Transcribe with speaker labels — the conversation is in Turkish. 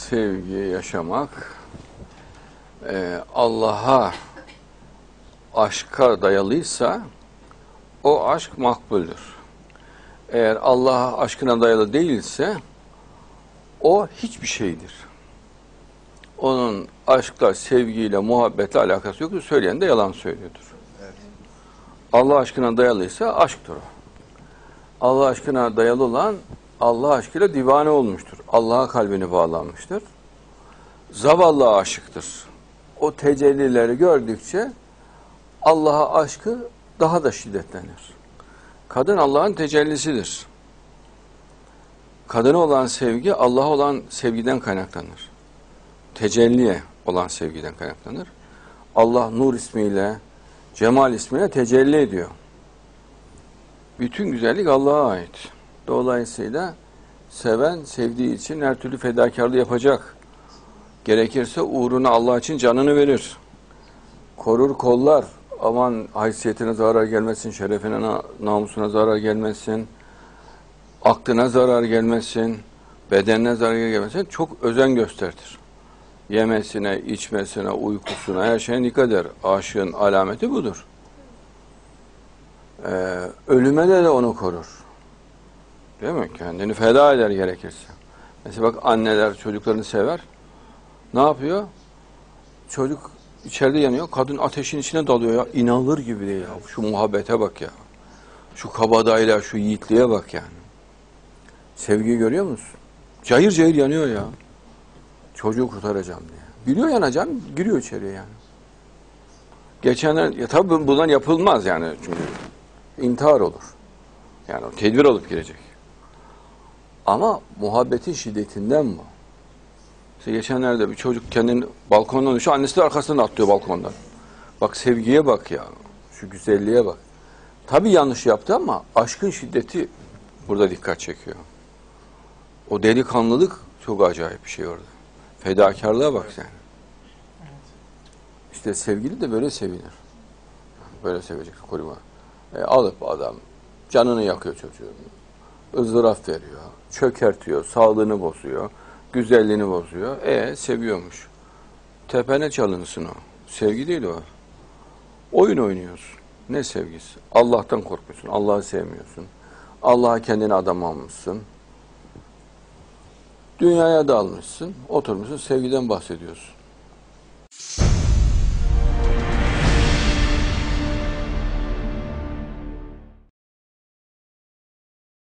Speaker 1: sevgi yaşamak Allah'a aşka dayalıysa o aşk makbuldür. Eğer Allah'a aşkına dayalı değilse o hiçbir şeydir. Onun aşkla, sevgiyle, muhabbetle alakası yoktur. Söyleyen de yalan söylüyordur. Evet. Allah aşkına dayalıysa aşktır o. Allah aşkına dayalı olan Allah aşkıyla divane olmuştur. Allah'a kalbini bağlanmıştır. Zavallı aşıktır. O tecellileri gördükçe Allah'a aşkı daha da şiddetlenir. Kadın Allah'ın tecellisidir. Kadına olan sevgi Allah'a olan sevgiden kaynaklanır. Tecelliye olan sevgiden kaynaklanır. Allah Nur ismiyle, Cemal ismiyle tecelli ediyor. Bütün güzellik Allah'a ait. Dolayısıyla seven sevdiği için her türlü fedakarlığı yapacak. Gerekirse uğruna Allah için canını verir. Korur, kollar. Aman haysiyetine zarar gelmesin, şerefine, namusuna zarar gelmesin, aklına zarar gelmesin, bedenine zarar gelmesin. Çok özen gösterir. Yemesine, içmesine, uykusuna, her şeye dikkat eder. Aşığın alameti budur. Ölüme de onu korur. Değil mi? Kendini feda eder gerekirse. Mesela bak anneler çocuklarını sever. Ne yapıyor? Çocuk içeride yanıyor. Kadın ateşin içine dalıyor ya. İnanılır gibi değil ya. Şu muhabbete bak ya. Şu kabadayıyla, şu yiğitliğe bak yani. Sevgiyi görüyor musun? Cayır cayır yanıyor ya. Çocuğu kurtaracağım diye. Biliyor yanacağım, giriyor içeriye yani. Geçenler, ya tabii bundan yapılmaz yani. Çünkü intihar olur. Yani tedbir alıp girecek. Ama muhabbetin şiddetinden bu. İşte geçenlerde bir çocuk kendini balkondan düşüyor, annesi de arkasından atlıyor balkondan. Bak sevgiye bak ya, şu güzelliğe bak. Tabii yanlış yaptı ama aşkın şiddeti burada dikkat çekiyor. O delikanlılık çok acayip bir şey orada. Fedakarlığa bak sen. İşte sevgili de böyle sevinir. Böyle sevecek koruma. Alıp adam canını yakıyor çocuğun. ızdırap veriyor, çökertiyor, sağlığını bozuyor, güzelliğini bozuyor. Seviyormuş. Tepene çalınsın o. Sevgi değil o. Oyun oynuyorsun. Ne sevgisi? Allah'tan korkmuyorsun, Allah'ı sevmiyorsun. Allah'a kendini adam almışsın. Dünyaya dalmışsın, oturmuşsun, sevgiden bahsediyorsun.